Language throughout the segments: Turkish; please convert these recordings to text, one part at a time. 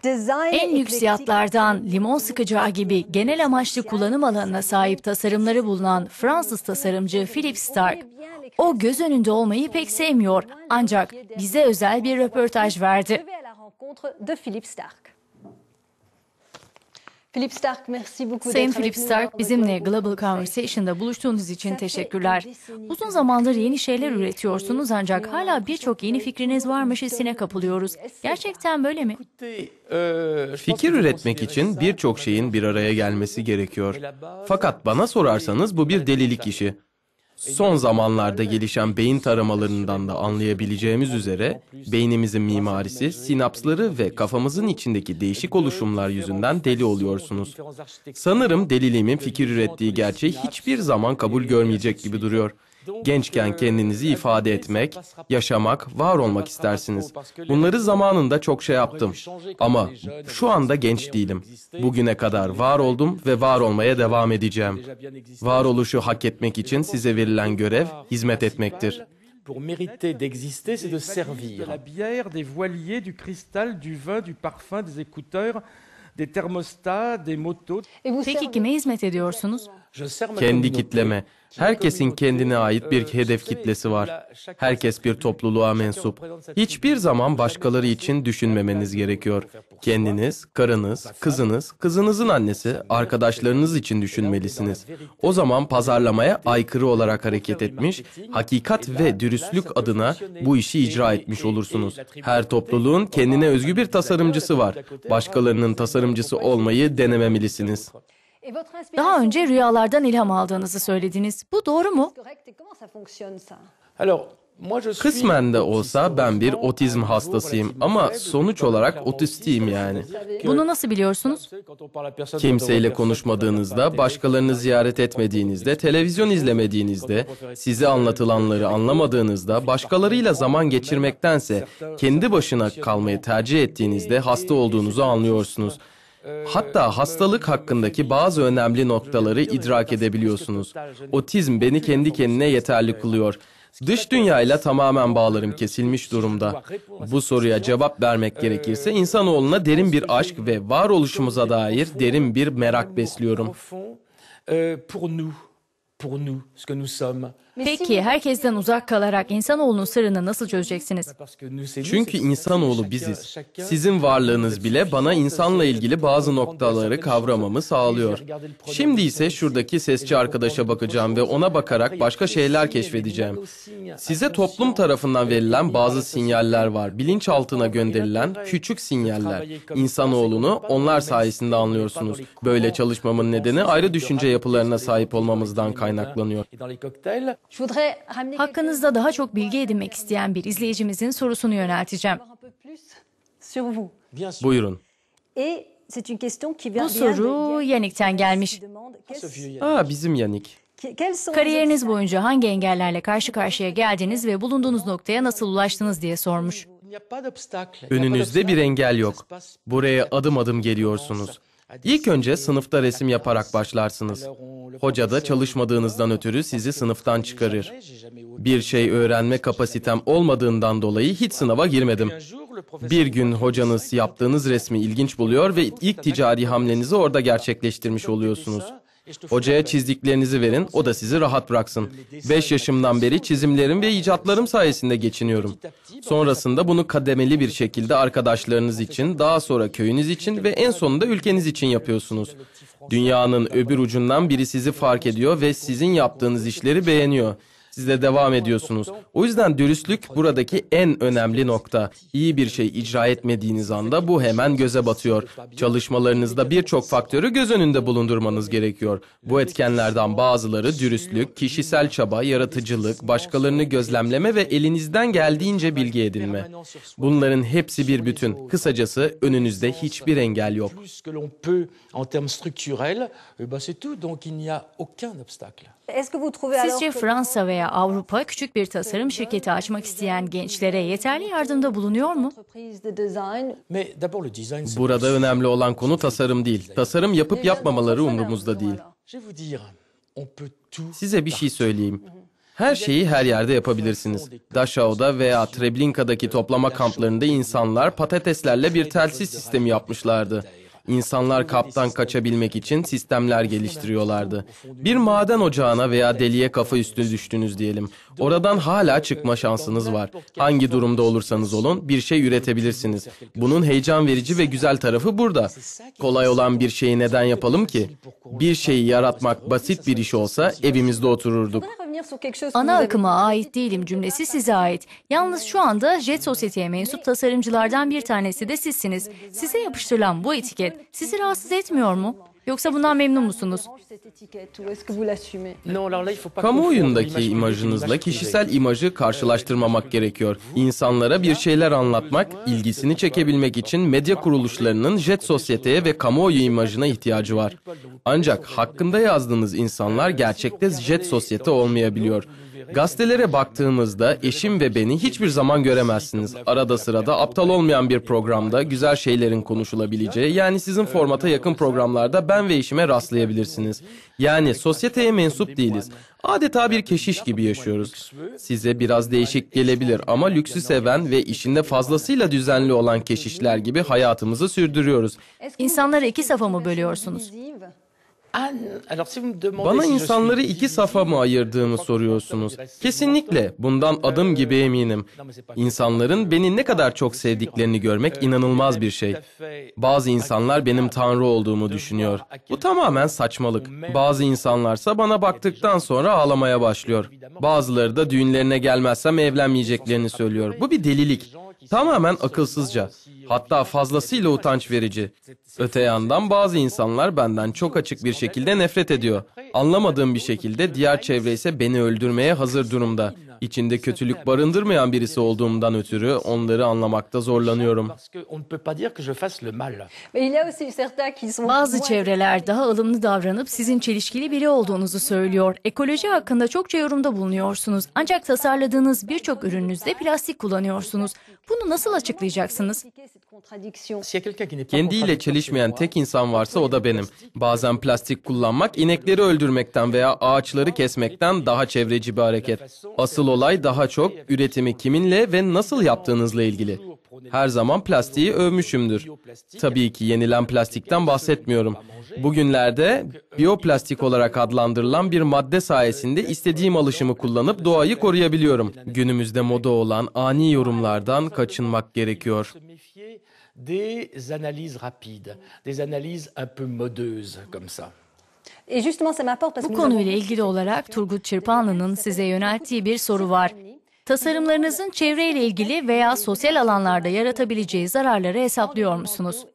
En lüks yatlardan limon sıkacağı gibi genel amaçlı kullanım alanına sahip tasarımları bulunan Fransız tasarımcı Philippe Starck, o göz önünde olmayı pek sevmiyor ancak bize özel bir röportaj verdi. Sayın Philippe Starck, bizimle Global Conversation'da buluştuğunuz için teşekkürler. Uzun zamandır yeni şeyler üretiyorsunuz ancak hala birçok yeni fikriniz varmış hissine kapılıyoruz. Gerçekten böyle mi? Fikir üretmek için birçok şeyin bir araya gelmesi gerekiyor. Fakat bana sorarsanız bu bir delilik işi. Son zamanlarda gelişen beyin taramalarından da anlayabileceğimiz üzere beynimizin mimarisi, sinapsları ve kafamızın içindeki değişik oluşumlar yüzünden deli oluyorsunuz. Sanırım deliliğimin fikir ürettiği gerçeği hiçbir zaman kabul görmeyecek gibi duruyor. Gençken kendinizi ifade etmek, yaşamak, var olmak istersiniz. Bunları zamanında çok şey yaptım. Ama şu anda genç değilim. Bugüne kadar var oldum ve var olmaya devam edeceğim. Varoluşu hak etmek için size verilen görev hizmet etmektir. Pour mériter d'exister, c'est de servir. De la bière, des voiliers, du cristal, du vin, du parfum, des écouteurs, des thermostats, des motos. Peki kime hizmet ediyorsunuz? Kendi kitleme. Herkesin kendine ait bir hedef kitlesi var. Herkes bir topluluğa mensup. Hiçbir zaman başkaları için düşünmemeniz gerekiyor. Kendiniz, karınız, kızınız, kızınızın annesi, arkadaşlarınız için düşünmelisiniz. O zaman pazarlamaya aykırı olarak hareket etmiş, hakikat ve dürüstlük adına bu işi icra etmiş olursunuz. Her topluluğun kendine özgü bir tasarımcısı var. Başkalarının tasarımcısı olmayı denememelisiniz. Daha önce rüyalardan ilham aldığınızı söylediniz. Bu doğru mu? Kısmen de olsa ben bir otizm hastasıyım ama sonuç olarak otistiyim yani. Bunu nasıl biliyorsunuz? Kimseyle konuşmadığınızda, başkalarını ziyaret etmediğinizde, televizyon izlemediğinizde, size anlatılanları anlamadığınızda, başkalarıyla zaman geçirmektense kendi başına kalmayı tercih ettiğinizde hasta olduğunuzu anlıyorsunuz. Hatta hastalık hakkındaki bazı önemli noktaları idrak edebiliyorsunuz. Otizm beni kendi kendine yeterli kılıyor. Dış dünyayla tamamen bağlarım kesilmiş durumda. Bu soruya cevap vermek gerekirse insanoğluna derin bir aşk ve varoluşumuza dair derin bir merak besliyorum. Peki herkesten uzak kalarak insanoğlunun sırrını nasıl çözeceksiniz? Çünkü insanoğlu biziz. Sizin varlığınız bile bana insanla ilgili bazı noktaları kavramamı sağlıyor. Şimdi ise şuradaki sesçi arkadaşa bakacağım ve ona bakarak başka şeyler keşfedeceğim. Size toplum tarafından verilen bazı sinyaller var. Bilinçaltına gönderilen küçük sinyaller. İnsanoğlunu onlar sayesinde anlıyorsunuz. Böyle çalışmamın nedeni ayrı düşünce yapılarına sahip olmamızdan kaynaklanıyor. Hakkınızda daha çok bilgi edinmek isteyen bir izleyicimizin sorusunu yönelteceğim. Buyurun. Bu soru Yannick'ten gelmiş. Bizim Yannick. Kariyeriniz boyunca hangi engellerle karşı karşıya geldiniz ve bulunduğunuz noktaya nasıl ulaştınız diye sormuş. Önünüzde bir engel yok. Buraya adım adım geliyorsunuz. İlk önce sınıfta resim yaparak başlarsınız. Hoca da çalışmadığınızdan ötürü sizi sınıftan çıkarır. Bir şey öğrenme kapasitem olmadığından dolayı hiç sınava girmedim. Bir gün hocanız yaptığınız resmi ilginç buluyor ve ilk ticari hamlenizi orada gerçekleştirmiş oluyorsunuz. Hocaya çizdiklerinizi verin, o da sizi rahat bıraksın. 5 yaşımdan beri çizimlerim ve icatlarım sayesinde geçiniyorum. Sonrasında bunu kademeli bir şekilde arkadaşlarınız için, daha sonra köyünüz için ve en sonunda ülkeniz için yapıyorsunuz. Dünyanın öbür ucundan biri sizi fark ediyor ve sizin yaptığınız işleri beğeniyor. Siz de devam ediyorsunuz. O yüzden dürüstlük buradaki en önemli nokta. İyi bir şey icra etmediğiniz anda bu hemen göze batıyor. Çalışmalarınızda birçok faktörü göz önünde bulundurmanız gerekiyor. Bu etkenlerden bazıları dürüstlük, kişisel çaba, yaratıcılık, başkalarını gözlemleme ve elinizden geldiğince bilgi edinme. Bunların hepsi bir bütün. Kısacası önünüzde hiçbir engel yok. Sizce Fransa veya Avrupa küçük bir tasarım şirketi açmak isteyen gençlere yeterli yardımda bulunuyor mu? Burada önemli olan konu tasarım değil. Tasarım yapıp yapmamaları umurumuzda değil. Size bir şey söyleyeyim. Her şeyi her yerde yapabilirsiniz. Dachau'da veya Treblinka'daki toplama kamplarında insanlar patateslerle bir telsiz sistemi yapmışlardı. İnsanlar kaptan kaçabilmek için sistemler geliştiriyorlardı. Bir maden ocağına veya deliğe kafa üstü düştünüz diyelim. Oradan hala çıkma şansınız var. Hangi durumda olursanız olun bir şey üretebilirsiniz. Bunun heyecan verici ve güzel tarafı burada. Kolay olan bir şeyi neden yapalım ki? Bir şeyi yaratmak basit bir iş olsa evimizde otururduk. Ana akıma ait değilim cümlesi size ait. Yalnız şu anda Jet Society'ye mensup tasarımcılardan bir tanesi de sizsiniz. Size yapıştırılan bu etiket sizi rahatsız etmiyor mu? Yoksa bundan memnun musunuz? Kamuoyundaki imajınızla kişisel imajı karşılaştırmamak gerekiyor. İnsanlara bir şeyler anlatmak, ilgisini çekebilmek için medya kuruluşlarının Jet Society'ye ve kamuoyu imajına ihtiyacı var. Ancak hakkında yazdığınız insanlar gerçekte Jet Society olmayabiliyor. Gazetelere baktığımızda eşim ve beni hiçbir zaman göremezsiniz. Arada sırada aptal olmayan bir programda güzel şeylerin konuşulabileceği, yani sizin formata yakın programlarda ben ve eşime rastlayabilirsiniz. Yani sosyeteye mensup değiliz. Adeta bir keşiş gibi yaşıyoruz. Size biraz değişik gelebilir ama lüksü seven ve işinde fazlasıyla düzenli olan keşişler gibi hayatımızı sürdürüyoruz. İnsanları iki safa mı bölüyorsunuz? Bana insanları iki safa mı ayırdığımı soruyorsunuz. Kesinlikle bundan adım gibi eminim. İnsanların beni ne kadar çok sevdiklerini görmek inanılmaz bir şey. Bazı insanlar benim Tanrı olduğumu düşünüyor. Bu tamamen saçmalık. Bazı insanlarsa bana baktıktan sonra ağlamaya başlıyor. Bazıları da düğünlerine gelmezsem evlenmeyeceklerini söylüyor. Bu bir delilik. Tamamen akılsızca. Hatta fazlasıyla utanç verici. Öte yandan bazı insanlar benden çok açık bir şekilde nefret ediyor. Anlamadığım bir şekilde diğer çevre ise beni öldürmeye hazır durumda. İçinde kötülük barındırmayan birisi olduğumdan ötürü onları anlamakta zorlanıyorum. Bazı çevreler daha ılımlı davranıp sizin çelişkili biri olduğunuzu söylüyor. Ekoloji hakkında çokça yorumda bulunuyorsunuz. Ancak tasarladığınız birçok ürününüzde plastik kullanıyorsunuz. Bunu nasıl açıklayacaksınız? Kendiyle çelişmeyen tek insan varsa o da benim. Bazen plastik kullanmak inekleri öldürmekten veya ağaçları kesmekten daha çevreci bir hareket. Asıl olay daha çok üretimi kiminle ve nasıl yaptığınızla ilgili. Her zaman plastiği övmüşümdür. Tabii ki yenilen plastikten bahsetmiyorum. Bugünlerde biyoplastik olarak adlandırılan bir madde sayesinde istediğim alışımı kullanıp doğayı koruyabiliyorum. Günümüzde moda olan ani yorumlardan kaçınmak gerekiyor. Des analyses rapides, des analyses un peu modeuses comme ça. Bu konuyla ilgili olarak Turgut Çırpanlı'nın size yönelttiği bir soru var. Tasarımlarınızın çevreyle ilgili veya sosyal alanlarda yaratabileceği zararları hesaplıyor musunuz?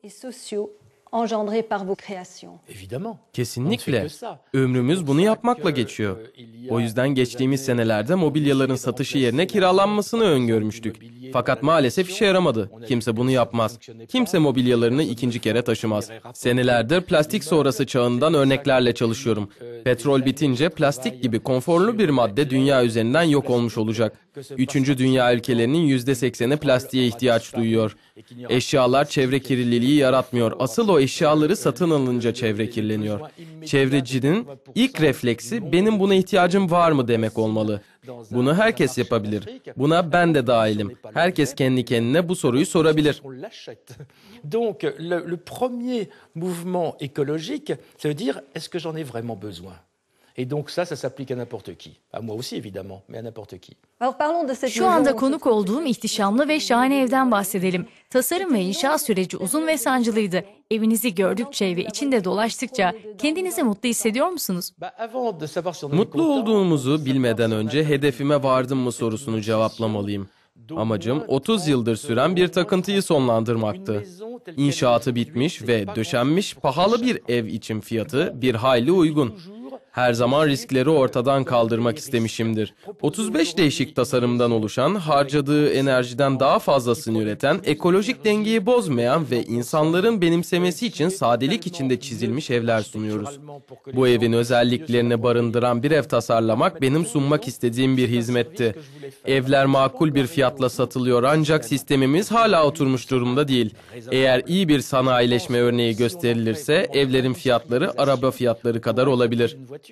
Kesinlikle. Ömrümüz bunu yapmakla geçiyor. O yüzden geçtiğimiz senelerde mobilyaların satışı yerine kiralanmasını öngörmüştük. Fakat maalesef işe yaramadı. Kimse bunu yapmaz. Kimse mobilyalarını ikinci kere taşımaz. Senelerdir plastik sonrası çağından örneklerle çalışıyorum. Petrol bitince plastik gibi konforlu bir madde dünya üzerinden yok olmuş olacak. Üçüncü dünya ülkelerinin %80'i plastiğe ihtiyaç duyuyor. Eşyalar çevre kirliliği yaratmıyor. Asıl o eşyaları satın alınca çevre kirleniyor. Çevrecinin ilk refleksi benim buna ihtiyacım var mı demek olmalı. Bunu herkes yapabilir. Buna ben de dahilim. Herkes kendi kendine bu soruyu sorabilir. Donc le premier mouvement écologique, ça veut dire est-ce que j'en ai vraiment besoin? Et donc ça s'applique à n'importe qui. À moi aussi évidemment, mais à n'importe qui. Şu anda konuk olduğum ihtişamlı ve şahane evden bahsedelim. Tasarım ve inşaat süreci uzun ve sancılıydı. Evinizi gördükçe ve içinde dolaştıkça kendinizi mutlu hissediyor musunuz? Mutlu olduğumuzu bilmeden önce hedefime vardım mı sorusunu cevaplamalıyım. Amacım 30 yıldır süren bir takıntıyı sonlandırmaktı. İnşaatı bitmiş ve döşenmiş pahalı bir ev için fiyatı bir hayli uygun. Her zaman riskleri ortadan kaldırmak istemişimdir. 35 değişik tasarımdan oluşan, harcadığı enerjiden daha fazlasını üreten, ekolojik dengeyi bozmayan ve insanların benimsemesi için sadelik içinde çizilmiş evler sunuyoruz. Bu evin özelliklerini barındıran bir ev tasarlamak benim sunmak istediğim bir hizmetti. Evler makul bir fiyatla satılıyor ancak sistemimiz hala oturmuş durumda değil. Eğer iyi bir sanayileşme örneği gösterilirse evlerin fiyatları araba fiyatları kadar olabilir.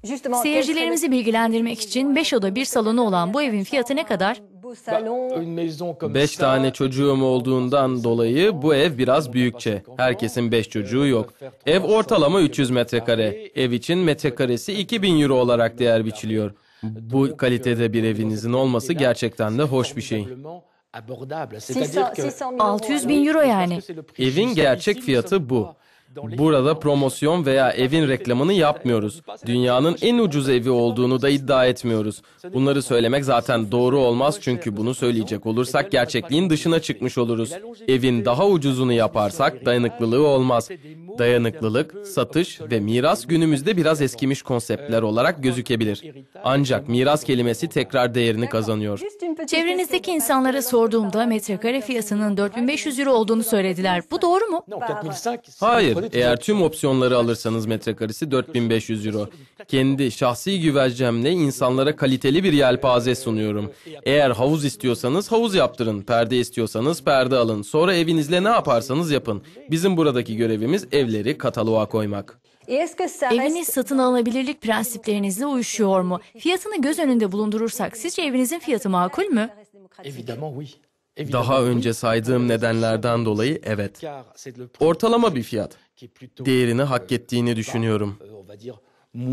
Seyircilerimizi bilgilendirmek için 5 oda bir salonu olan bu evin fiyatı ne kadar? Une maison comme 5 ça, tane çocuğum olduğundan dolayı bu ev biraz büyükçe. Herkesin 5 çocuğu yok. Ev ortalama 300 metrekare. Ev için metrekaresi 2000 euro olarak değer biçiliyor. Bu kalitede bir evinizin olması gerçekten de hoş bir şey. abordable. C'est-à-dire que 600 bin euro yani. Evin gerçek fiyatı bu. Burada promosyon veya evin reklamını yapmıyoruz. Dünyanın en ucuz evi olduğunu da iddia etmiyoruz. Bunları söylemek zaten doğru olmaz çünkü bunu söyleyecek olursak gerçekliğin dışına çıkmış oluruz. Evin daha ucuzunu yaparsak dayanıklılığı olmaz. Dayanıklılık, satış ve miras günümüzde biraz eskimiş konseptler olarak gözükebilir. Ancak miras kelimesi tekrar değerini kazanıyor. Çevrenizdeki insanlara sorduğumda metrekare fiyatının 4500 euro olduğunu söylediler. Bu doğru mu? non, 4005. Hayır, eğer tüm opsiyonları alırsanız metrekaresi 4500 euro. Kendi şahsi güvencemle insanlara kaliteli bir yelpaze sunuyorum. Eğer havuz istiyorsanız havuz yaptırın, perde istiyorsanız perde alın. Sonra evinizle ne yaparsanız yapın. Bizim buradaki görevimiz evleri kataloğa koymak. Eviniz satın alınabilirlik prensiplerinizle uyuşuyor mu? Fiyatını göz önünde bulundurursak sizce evinizin fiyatı makul mü? Évidemment, oui. Évidemment, Daha oui. önce saydığım nedenlerden dolayı evet. Car c'est le prix Ortalama bir fiyat. qui est plutôt, Değerini hak ettiğini düşünüyorum. on va dire,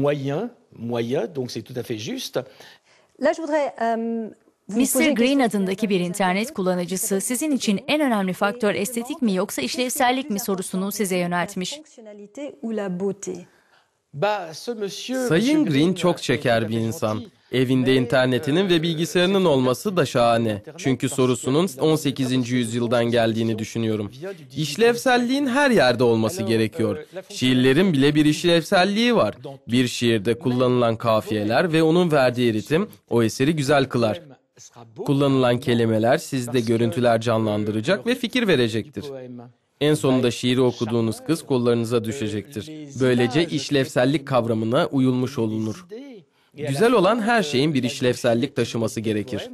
moyen, donc c'est tout à fait juste. Là, je voudrais vous poser Mr. une Green question. adındaki bir internet kullanıcısı sizin için en önemli faktör estetik mi yoksa işlevsellik mi sorusunu size yöneltmiş. Fonctionnalité ou la beauté? Bah, ce monsieur, Sayın Monsieur Green çok şeker bir insan. Evinde internetinin ve bilgisayarının olması da şahane. Çünkü sorusunun 18. yüzyıldan geldiğini düşünüyorum. İşlevselliğin her yerde olması gerekiyor. Şiirlerin bile bir işlevselliği var. Bir şiirde kullanılan kafiyeler ve onun verdiği ritim o eseri güzel kılar. Kullanılan kelimeler sizde görüntüler canlandıracak ve fikir verecektir. En sonunda şiiri okuduğunuz kız kollarınıza düşecektir. Böylece işlevsellik kavramına uyulmuş olunur. Güzel olan her şeyin bir işlevsellik taşıması gerekir.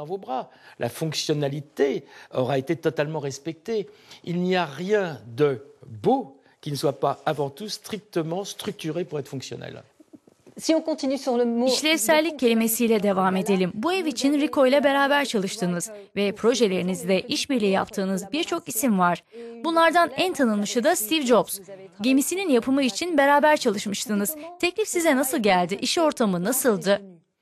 La fonctionnalité aura été totalement respectée. Il n'y a rien de beau qui ne soit pas avant tout strictement structuré pour être fonctionnel. Si on continue sur le mot... İşlevsellik kelimesiyle devam edelim. Bu ev için Rico ile beraber çalıştınız ve projelerinizde işbirliği yaptığınız birçok isim var. Bunlardan en tanınmışı da Steve Jobs. Gemisinin yapımı için beraber çalışmıştınız. Teklif size nasıl geldi? İş ortamı nasıldı?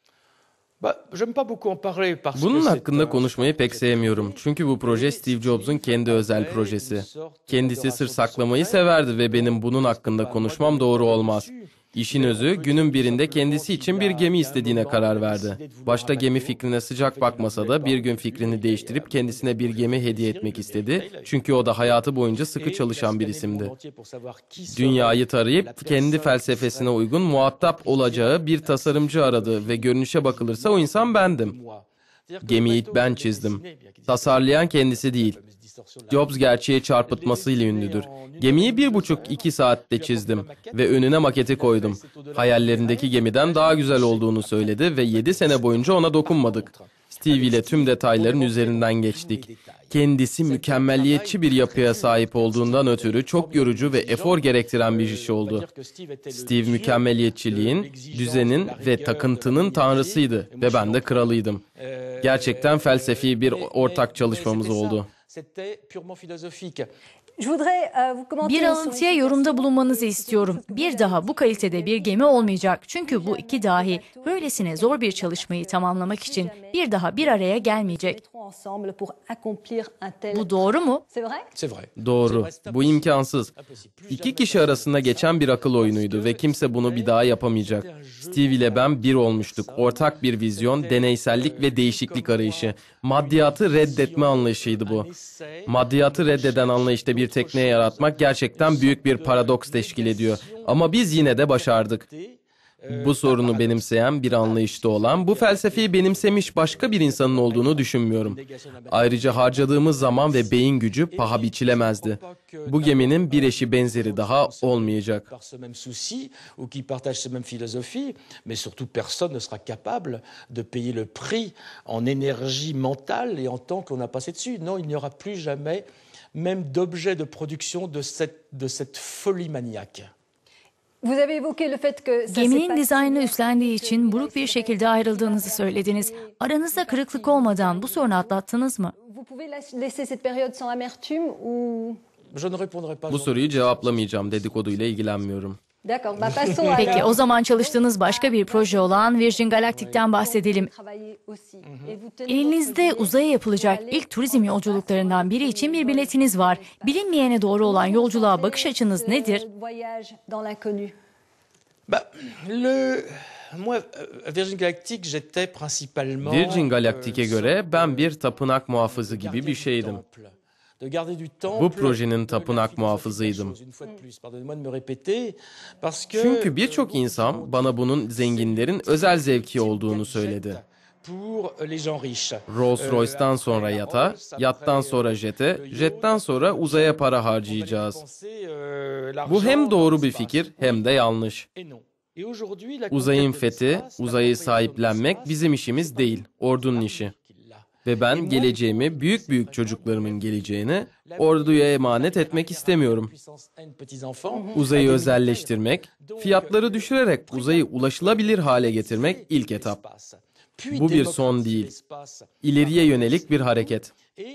Bah, j'aime pas beaucoup en parler parce Bunun que c'est hakkında un- konuşmayı pek sevmiyorum. Çünkü bu proje Steve Jobs'un kendi özel projesi. Kendisi sır saklamayı severdi ve benim bunun hakkında konuşmam doğru olmaz. İşin özü günün birinde kendisi için bir gemi istediğine karar verdi. Başta gemi fikrine sıcak bakmasa da bir gün fikrini değiştirip kendisine bir gemi hediye etmek istedi. Çünkü o da hayatı boyunca sıkı çalışan bir isimdi. Dünyayı tarayıp kendi felsefesine uygun muhatap olacağı bir tasarımcı aradı ve görünüşe bakılırsa o insan bendim. Gemiyi ben çizdim. Tasarlayan kendisi değil. Jobs gerçeği çarpıtmasıyla ünlüdür. Gemiyi 1,5-2 saatte çizdim ve önüne maketi koydum. Hayallerindeki gemiden daha güzel olduğunu söyledi ve 7 sene boyunca ona dokunmadık. Steve ile tüm detayların üzerinden geçtik. Kendisi mükemmelliyetçi bir yapıya sahip olduğundan ötürü çok yorucu ve efor gerektiren bir iş oldu. Steve mükemmeliyetçiliğin, düzenin ve takıntının tanrısıydı ve ben de kralıydım. Gerçekten felsefi bir ortak çalışmamız oldu. C'était purement philosophique. Je voudrais vous commenter Bir alıntıya yorumda bulunmanızı istiyorum. Bir daha bu kalitede bir gemi olmayacak. Çünkü bu iki dahi böylesine zor bir çalışmayı tamamlamak için bir daha bir araya gelmeyecek. ensemble pour accomplir un tel... Bu doğru mu? C'est vrai? C'est vrai. Doğru. Bu imkansız. İki kişi arasında geçen bir akıl oyunuydu ve kimse bunu bir daha yapamayacak. Steve ile ben bir olmuştuk. Ortak bir vizyon, deneysellik ve değişiklik arayışı. Maddiyatı reddetme anlayışıydı bu. Maddiyatı reddeden anlayışta bir tekne yaratmak gerçekten büyük bir paradoks teşkil ediyor. Ama biz yine de başardık. Bu sorunu benimseyen bir anlayışta olan, bu felsefeyi benimsemiş başka bir insanın olduğunu düşünmüyorum. Ayrıca harcadığımız zaman ve beyin gücü paha biçilemezdi. Bu geminin bir eşi benzeri daha olmayacak. Par ce même souci ou qui partagent cette même philosophie, mais surtout personne ne sera capable de payer le prix en énergie mentale et en temps qu'on a passé dessus. Non, il n'y aura plus jamais même d'objet de production de cette folie maniaque. Vous avez évoqué le fait que ça s'est Geminin passé dizaynını üstlendiği için buruk bir şekilde ayrıldığınızı söylediniz. Aranızda kırıklık olmadan bu sorunu atlattınız mı? Vous pouvez laisser cette période sans amertume ou Je ne répondrai pas. Bu soruyu cevaplamayacağım. Dedikoduyla ilgilenmiyorum. D'accord, bah passons Peki alors. o zaman çalıştığınız başka bir proje olan Virgin Galactic'ten bahsedelim. Travailler aussi. Et vous tenez Elinizde votre uzaya billet yapılacak pour aller ilk turizm yolculuklarından biri için bir biletiniz var. Bilinmeyene doğru olan yolculuğa bakış açınız nedir? Voyage dans l'inconnu. Bah, moi, Virgin Galactic, j'étais principalement. Virgin Galactic'e göre ben bir tapınak muhafızı gibi bir şeydim. Bu projenin tapınak muhafızıydım. Çünkü birçok insan bana bunun zenginlerin özel zevki olduğunu söyledi. Rolls-Royce'tan sonra yata, yattan sonra jete, jetten sonra uzaya para harcayacağız. Bu hem doğru bir fikir hem de yanlış. Uzayın fethi, uzayı sahiplenmek bizim işimiz değil, ordunun işi. Ve ben geleceğimi, büyük çocuklarımın geleceğini orduya emanet etmek istemiyorum. Uzayı özelleştirmek, fiyatları düşürerek uzayı ulaşılabilir hale getirmek ilk etap. Bu bir son değil. İleriye yönelik bir hareket.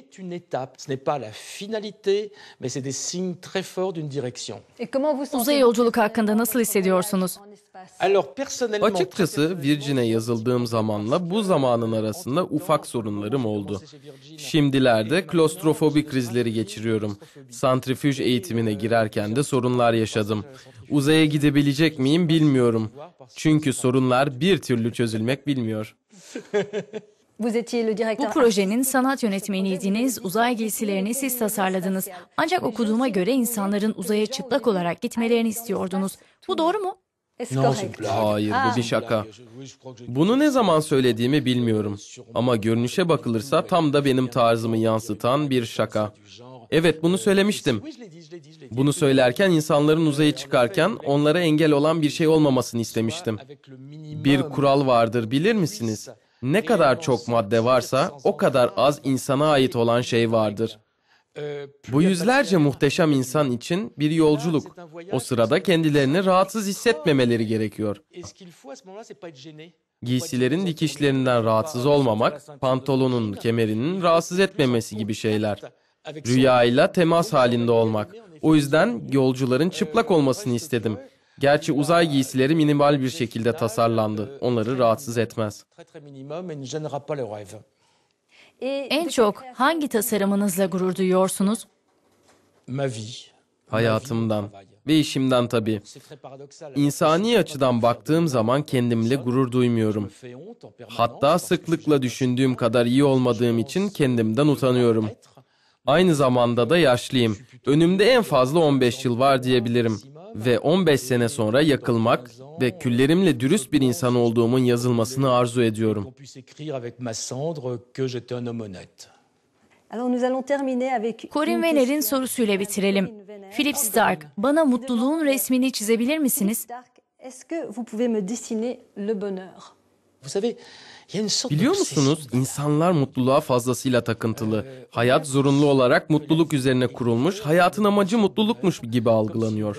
Uzay yolculuk hakkında nasıl hissediyorsunuz? Açıkçası Virgin'e yazıldığım zamanla bu zamanın arasında ufak sorunlarım oldu. Şimdilerde klostrofobi krizleri geçiriyorum. Santrifüj eğitimine girerken de sorunlar yaşadım. Uzaya gidebilecek miyim bilmiyorum. Çünkü sorunlar bir türlü çözülmek bilmiyor. Vous étiez le directeur Bu projenin sanat yönetmeniydiniz, uzay giysilerini siz tasarladınız. Ancak okuduğuma göre insanların uzaya çıplak olarak gitmelerini istiyordunuz. Bu doğru mu? Est-ce correct? Hayır, bu bir şaka. Bunu ne zaman söylediğimi bilmiyorum. Ama görünüşe bakılırsa tam da benim tarzımı yansıtan bir şaka. Evet, bunu söylemiştim. Bunu söylerken insanların uzaya çıkarken onlara engel olan bir şey olmamasını istemiştim. Bir kural vardır, bilir misiniz? Ne kadar çok madde varsa o kadar az insana ait olan şey vardır. Bu yüzlerce muhteşem insan için bir yolculuk. O sırada kendilerini rahatsız hissetmemeleri gerekiyor. Giysilerin dikişlerinden rahatsız olmamak, pantolonun kemerinin rahatsız etmemesi gibi şeyler. Rüyayla temas halinde olmak. O yüzden yolcuların çıplak olmasını istedim. Gerçi uzay giysileri minimal bir şekilde tasarlandı. Onları rahatsız etmez. En çok hangi tasarımınızla gurur duyuyorsunuz? Hayatımdan ve işimden tabii. İnsani açıdan baktığım zaman kendimle gurur duymuyorum. Hatta sıklıkla düşündüğüm kadar iyi olmadığım için kendimden utanıyorum. Aynı zamanda da yaşlıyım. Önümde en fazla 15 yıl var diyebilirim. Ve 15 sene sonra yakılmak ve küllerimle dürüst bir insan olduğumun yazılmasını arzu ediyorum. Alors nous allons terminer avec Corinne une Wenner'in question. sorusuyla bitirelim. Philip Stark, bana mutluluğun resmini çizebilir misiniz? Stark, est-ce que vous pouvez me dessiner le bonheur? Biliyor musunuz, insanlar mutluluğa fazlasıyla takıntılı. Hayat zorunlu olarak mutluluk üzerine kurulmuş, hayatın amacı mutlulukmuş gibi algılanıyor.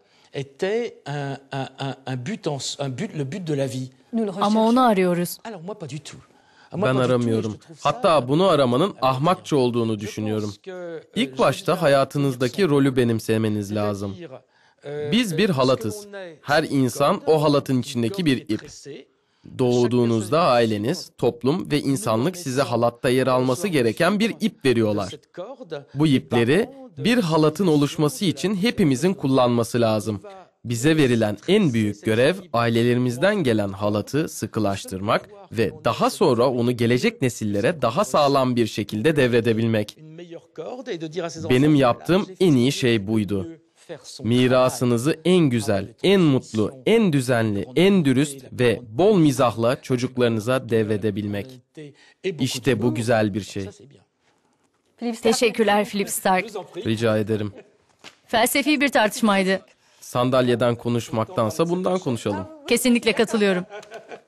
Ama onu arıyoruz. Ben aramıyorum. Hatta bunu aramanın ahmakça olduğunu düşünüyorum. İlk başta hayatınızdaki rolü benimsemeniz lazım. Biz bir halatız. Her insan o halatın içindeki bir ip. Doğduğunuzda aileniz, toplum ve insanlık size halatta yer alması gereken bir ip veriyorlar. Bu ipleri bir halatın oluşması için hepimizin kullanması lazım. Bize verilen en büyük görev ailelerimizden gelen halatı sıkılaştırmak ve daha sonra onu gelecek nesillere daha sağlam bir şekilde devredebilmek. Benim yaptığım en iyi şey buydu. Mirasınızı en güzel, en mutlu, en düzenli, en dürüst ve bol mizahla çocuklarınıza devredebilmek. İşte bu güzel bir şey. Philippe Stark, Teşekkürler Philip Stark. Rica ederim. Felsefi bir tartışmaydı. Sandalyeden konuşmaktansa bundan konuşalım. Kesinlikle katılıyorum.